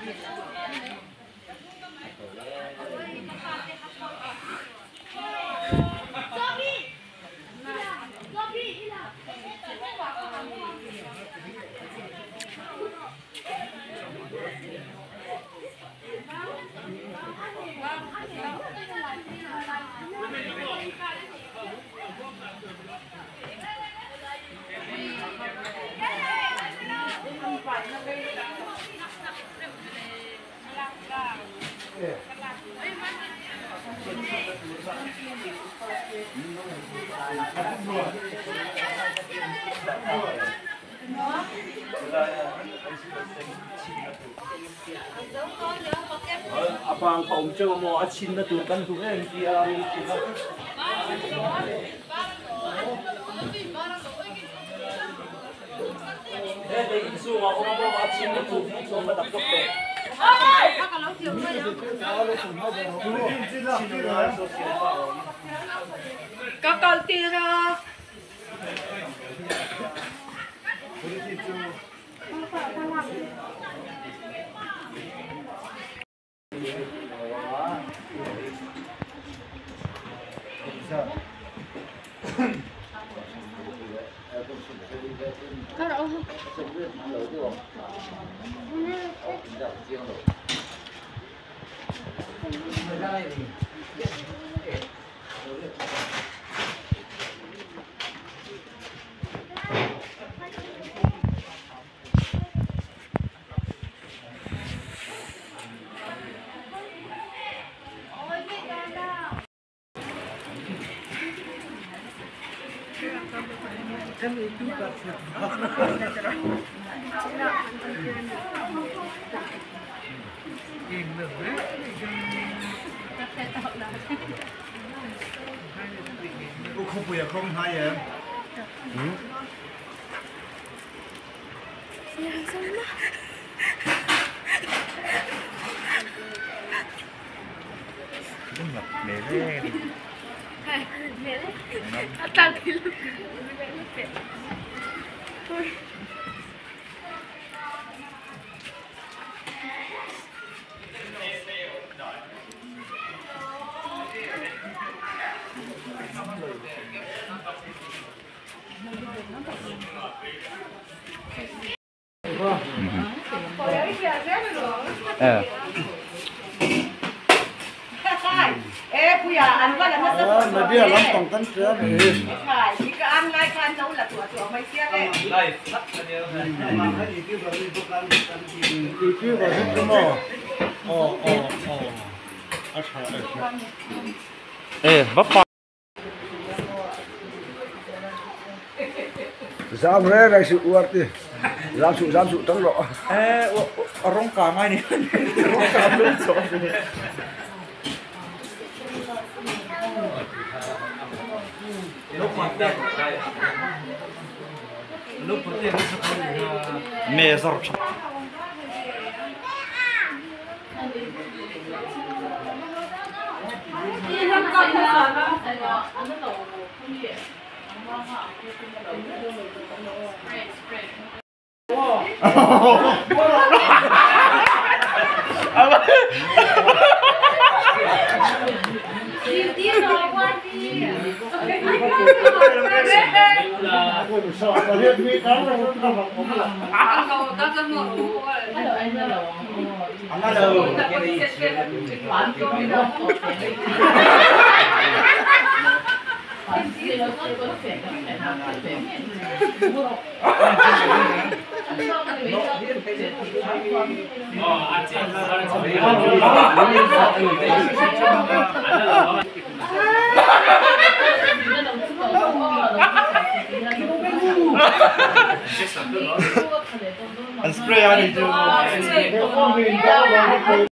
Abang kau macam mau acin dah tu kan tu kan dia. Dari isu orang mau acin dah tu macam tak betul. Kakak tira. Không bây giờ không hay em. Đúng là mẹ đấy. Mẹ đấy. Tao thì lúc ăn qua là nó rất là bia lắm tổng cân sữa này. Phải, chỉ có ăn lai can nấu là tuổi mấy kia đấy. Đây, sắt là điều này. Đi kêu vào hết cái mỏ. Ê, vấp phải. Giảm ra đây sự uất đi. Giảm sự trắng rõ. Ê, rong cả ngay này. Rong cả luôn rồi. Mẹ giỏi chọc. Anh spray anh đi chưa?